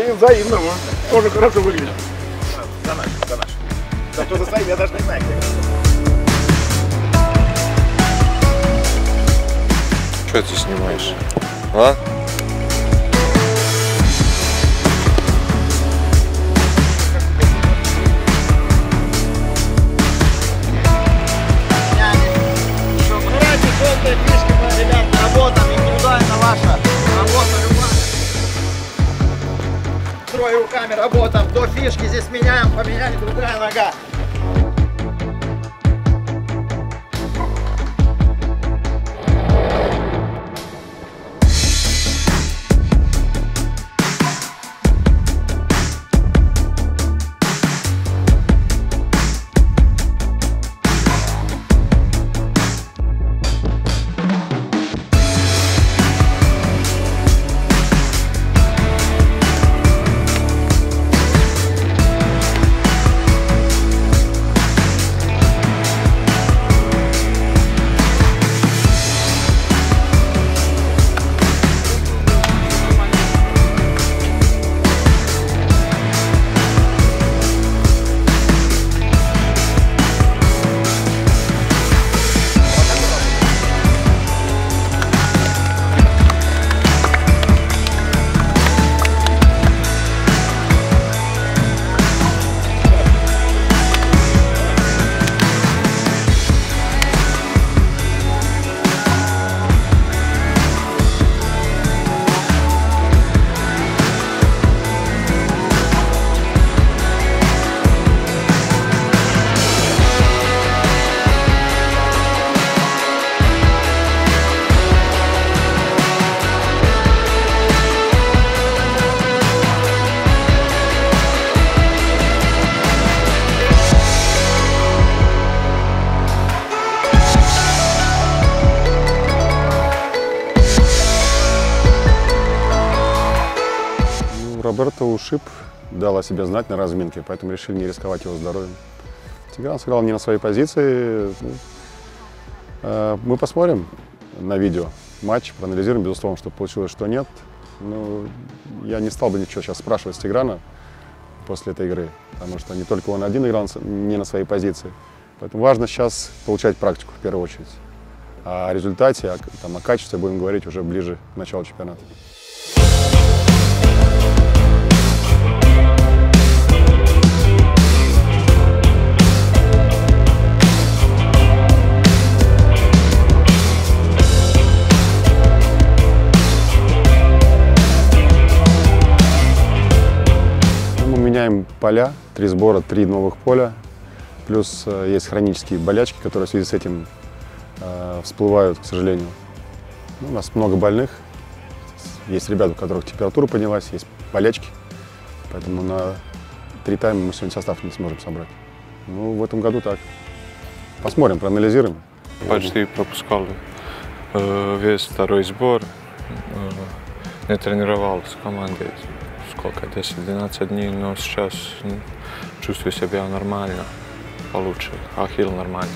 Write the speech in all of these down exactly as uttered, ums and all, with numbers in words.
И взаимно, тоже хорошо выглядит. За наш, за наш. За что за своим, я даже не знаю, где. Что ты снимаешь? А? Собирайте желтые фишки, мы, ребят, работаем, индивидуально ваша работа любая. Строй руками работаем, до фишки здесь меняем, поменяли, другая нога. Роберто ушиб, дал о себе знать на разминке, поэтому решили не рисковать его здоровьем. Тигран сыграл не на своей позиции. Мы посмотрим на видео матч, проанализируем, безусловно, что получилось, что нет. Но я не стал бы ничего сейчас спрашивать с Тиграна после этой игры, потому что не только он один играл не на своей позиции. Поэтому важно сейчас получать практику в первую очередь. А о результате, о, там, о качестве будем говорить уже ближе к началу чемпионата. Меняем поля, три сбора, три новых поля, плюс э, есть хронические болячки, которые в связи с этим э, всплывают, к сожалению. Ну, у нас много больных, есть ребята, у которых температура поднялась, есть болячки, поэтому на три тайма мы сегодня состав не сможем собрать. Ну, в этом году так. Посмотрим, проанализируем. Почти пропускали э, весь второй сбор, э, не тренировался с командой. Сколько, десять-двенадцать дней, но сейчас чувствую себя нормально, получше, ахилл нормально.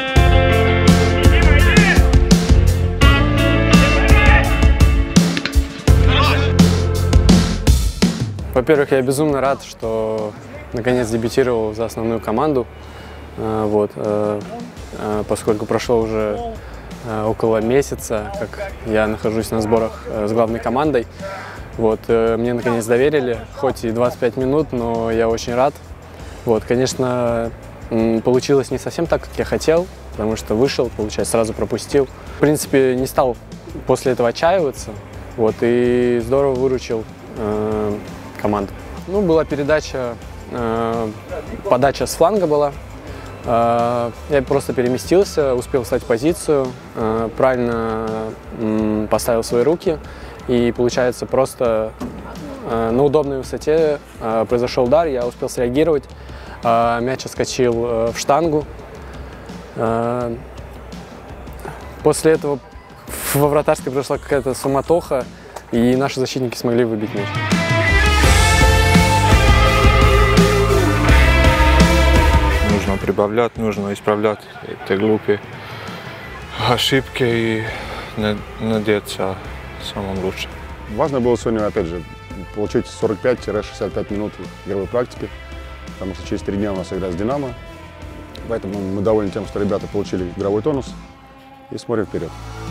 Во-первых, я безумно рад, что наконец дебютировал за основную команду, вот, поскольку прошло уже около месяца, как я нахожусь на сборах с главной командой. Вот, мне наконец доверили, хоть и двадцать пять минут, но я очень рад. Вот, конечно, получилось не совсем так, как я хотел, потому что вышел, получается, сразу пропустил. В принципе, не стал после этого отчаиваться, вот, и здорово выручил э, команду. Ну, была передача, э, подача с фланга была. Э, я просто переместился, успел встать в позицию, э, правильно э, поставил свои руки. И получается, просто э, на удобной высоте э, произошел удар, я успел среагировать, э, мяч отскочил э, в штангу. Э, после этого во вратарской произошла какая-то суматоха, и наши защитники смогли выбить мяч. Нужно прибавлять, нужно исправлять эти глупые ошибки и надеяться самым лучшим. Важно было сегодня, опять же, получить сорок пять — шестьдесят пять минут игровой практики, потому что через три дня у нас игра с «Динамо». Поэтому мы довольны тем, что ребята получили игровой тонус и смотрим вперед.